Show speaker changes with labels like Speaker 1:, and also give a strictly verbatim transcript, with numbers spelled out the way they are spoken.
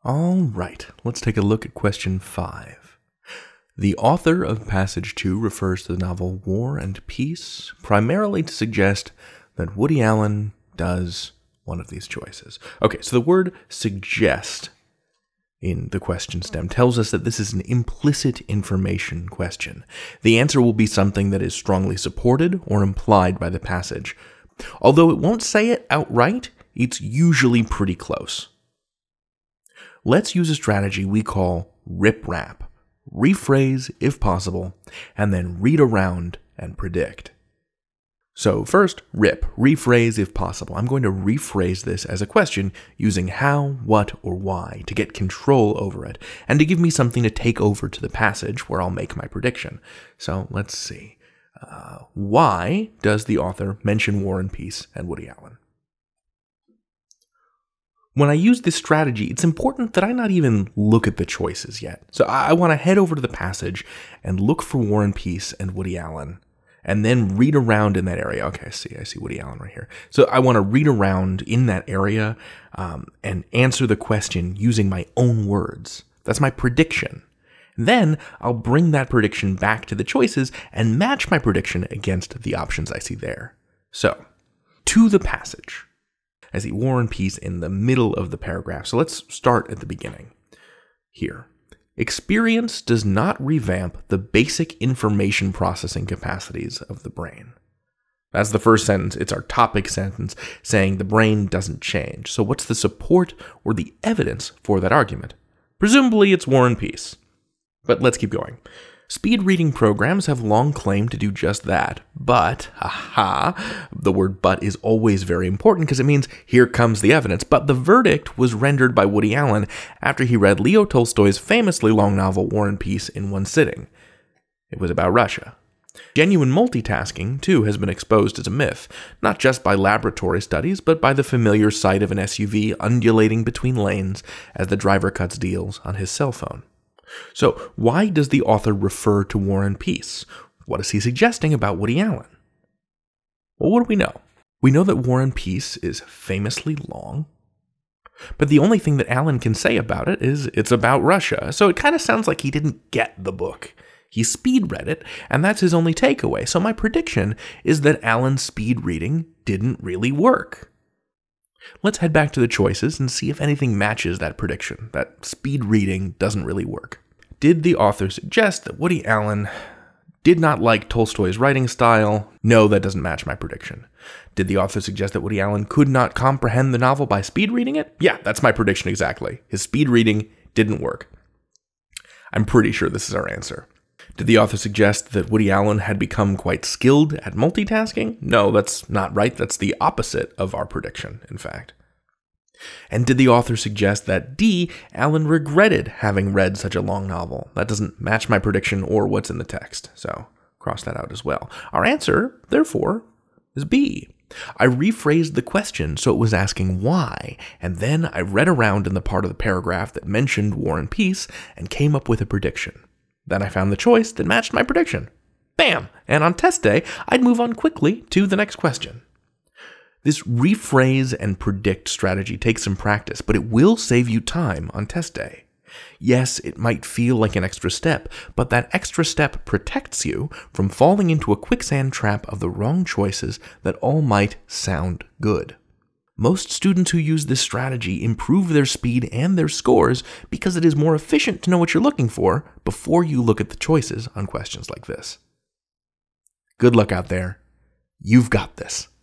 Speaker 1: All right, let's take a look at question five. The author of passage two refers to the novel War and Peace primarily to suggest that Woody Allen does one of these choices. Okay, so the word suggest in the question stem tells us that this is an implicit information question. The answer will be something that is strongly supported or implied by the passage. Although it won't say it outright, it's usually pretty close. Let's use a strategy we call rip-rap. Rephrase if possible, and then read around and predict. So first, rip, rephrase if possible. I'm going to rephrase this as a question using how, what, or why to get control over it, and to give me something to take over to the passage where I'll make my prediction. So let's see. Uh, why does the author mention War and Peace and Woody Allen? When I use this strategy, it's important that I not even look at the choices yet. So I want to head over to the passage and look for War and Peace and Woody Allen, and then read around in that area. Okay, I see, I see Woody Allen right here. So I want to read around in that area um, and answer the question using my own words. That's my prediction. Then I'll bring that prediction back to the choices and match my prediction against the options I see there. So, to the passage. I see War and Peace in the middle of the paragraph. So let's start at the beginning. Here. Experience does not revamp the basic information processing capacities of the brain. That's the first sentence. It's our topic sentence saying the brain doesn't change. So what's the support or the evidence for that argument? Presumably it's War and Peace. But let's keep going. Speed reading programs have long claimed to do just that, but, aha, the word but is always very important because it means here comes the evidence, but the verdict was rendered by Woody Allen after he read Leo Tolstoy's famously long novel War and Peace in one sitting. It was about Russia. Genuine multitasking, too, has been exposed as a myth, not just by laboratory studies, but by the familiar sight of an S U V undulating between lanes as the driver cuts deals on his cell phone. So, why does the author refer to War and Peace? What is he suggesting about Woody Allen? Well, what do we know? We know that War and Peace is famously long, but the only thing that Allen can say about it is it's about Russia, so it kind of sounds like he didn't get the book. He speed read it, and that's his only takeaway, so my prediction is that Allen's speed reading didn't really work. Let's head back to the choices and see if anything matches that prediction, that speed reading doesn't really work. Did the author suggest that Woody Allen did not like Tolstoy's writing style? No, that doesn't match my prediction. Did the author suggest that Woody Allen could not comprehend the novel by speed reading it? Yeah, that's my prediction exactly. His speed reading didn't work. I'm pretty sure this is our answer. Did the author suggest that Woody Allen had become quite skilled at multitasking? No, that's not right. That's the opposite of our prediction, in fact. And did the author suggest that D, Allen regretted having read such a long novel? That doesn't match my prediction or what's in the text, so cross that out as well. Our answer, therefore, is B. I rephrased the question so it was asking why, and then I read around in the part of the paragraph that mentioned War and Peace and came up with a prediction. Then I found the choice that matched my prediction. Bam! And on test day, I'd move on quickly to the next question. This rephrase and predict strategy takes some practice, but it will save you time on test day. Yes, it might feel like an extra step, but that extra step protects you from falling into a quicksand trap of the wrong choices that all might sound good. Most students who use this strategy improve their speed and their scores because it is more efficient to know what you're looking for before you look at the choices on questions like this. Good luck out there. You've got this.